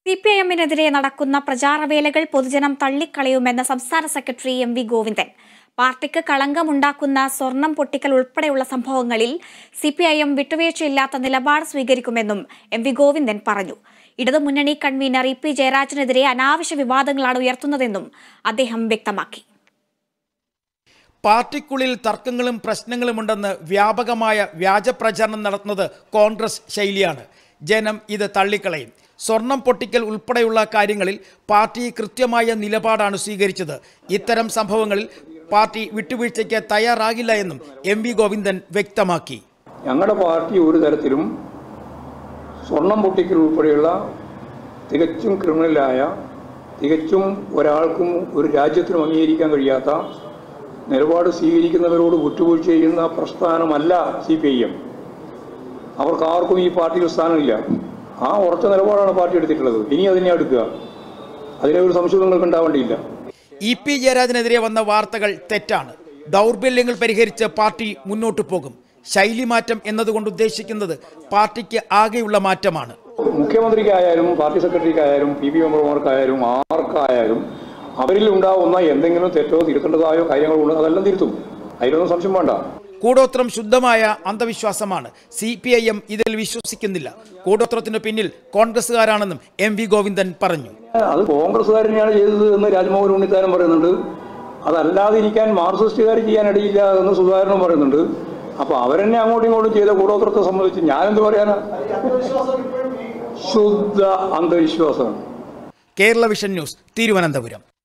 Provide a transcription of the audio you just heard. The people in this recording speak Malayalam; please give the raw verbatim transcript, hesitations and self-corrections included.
സി പി ഐ എമ്മിനെതിരെ നടക്കുന്ന പ്രചാരവേലകൾ പൊതുജനം തള്ളിക്കളയുമെന്ന് സംസ്ഥാന സെക്രട്ടറി എം വി ഗോവിന്ദൻ. പാർട്ടിക്ക് കളങ്കമുണ്ടാക്കുന്ന സ്വർണം പൊട്ടിക്കൽ ഉൾപ്പെടെയുള്ള സംഭവങ്ങളിൽ സി പി ഐ എം വിട്ടുവീഴ്ചയില്ലാത്ത നിലപാട് സ്വീകരിക്കുമെന്നും എം വി ഗോവിന്ദൻ പറഞ്ഞു. ഇടതുമുന്നണി കൺവീനർ ഇ പി ജയരാജനെതിരെ അനാവശ്യ വിവാദങ്ങളാണ് ഉയർത്തുന്നതെന്നും അദ്ദേഹം വ്യക്തമാക്കി. പാർട്ടിക്കുള്ളിൽ തർക്കങ്ങളും പ്രശ്നങ്ങളുമുണ്ടെന്ന് വ്യാപകമായ വ്യാജപ്രചാരണം നടത്തുന്നത് കോൺഗ്രസ് ശൈലിയാണ്. ജനം ഇത് തള്ളിക്കളയും. സ്വർണം പൊട്ടിക്കൽ ഉൾപ്പെടെയുള്ള കാര്യങ്ങളിൽ പാർട്ടി കൃത്യമായ നിലപാടാണ് സ്വീകരിച്ചത്. ഇത്തരം സംഭവങ്ങളിൽ പാർട്ടി വിട്ടുവീഴ്ചയ്ക്ക് തയ്യാറാകില്ല എന്നും എം വി ഗോവിന്ദൻ വ്യക്തമാക്കി. ഞങ്ങളുടെ പാർട്ടി ഒരു തരത്തിലും സ്വർണം പൊട്ടിക്കൽ ഉൾപ്പെടെയുള്ള തികച്ചും ക്രിമിനലായ, തികച്ചും ഒരാൾക്കും ഒരു രാജ്യത്തിനും അംഗീകരിക്കാൻ കഴിയാത്ത നിലപാട് സ്വീകരിക്കുന്നവരോട് വിട്ടുവീഴ്ച ചെയ്യുന്ന പ്രസ്ഥാനമല്ല സി പി ഐ എം. അവർക്ക് ആർക്കും ഈ പാർട്ടിയിൽ സ്ഥാനമില്ല. ആ ഉറച്ച നിലപാടാണ് പാർട്ടി എടുത്തിട്ടുള്ളത്. ഇനി അതിനെ എടുക്കുക. അതിനെ ഒരു സംശയം നിങ്ങൾക്ക് ഉണ്ടാവേണ്ടിയില്ല. ഇ പി ജയരാജനെതിരെ വന്ന വാർത്തകൾ തെറ്റാണ്. ദൗർബല്യങ്ങൾ പരിഹരിച്ച് പാർട്ടി മുന്നോട്ടു പോകും. ശൈലി മാറ്റം എന്നതുകൊണ്ട് ഉദ്ദേശിക്കുന്നത് പാർട്ടിക്ക് ആകെയുള്ള മാറ്റമാണ്. മുഖ്യമന്ത്രിക്കായാലും പാർട്ടി സെക്രട്ടറിക്കായാലും പി ബി മെമ്പർമാർക്കായാലും ആർക്കായാലും അവരിൽ ഉണ്ടാവുന്ന എന്തെങ്കിലും തെറ്റോ തിരുത്തേണ്ടതായോ കാര്യങ്ങളുണ്ട്, അതെല്ലാം തിരുത്തും. അതിലൊന്നും സംശയം വേണ്ട. കൂടോത്രം ശുദ്ധമായ അന്ധവിശ്വാസമാണ്. സി പി ഐ എം ഇതിൽ വിശ്വസിക്കുന്നില്ല. കൂടോത്രത്തിന് പിന്നിൽ കോൺഗ്രസുകാരാണെന്നും എം വി ഗോവിന്ദൻ പറഞ്ഞു. അത് കോൺഗ്രസുകാർ തന്നെയാണ് ചെയ്തത് എന്ന് രാജ്മോഹൻ ഉണ്ണിത്താനും പറയുന്നുണ്ട്. അതല്ലാതിരിക്കാൻ മാർക്സിസ്റ്റുകാർ ചെയ്യാനിടയില്ല എന്ന് സുധാകരനും പറയുന്നുണ്ട്. അപ്പൊ അവരെന്നെ അങ്ങോട്ടും ഇങ്ങോട്ടും ചെയ്ത കൂടോത്രത്തെ സംബന്ധിച്ച് ഞാനെന്ത് പറയാനാ? ശുദ്ധ അന്ധവിശ്വാസമാണ്. Kerala vision news, Thiruvananthapuram.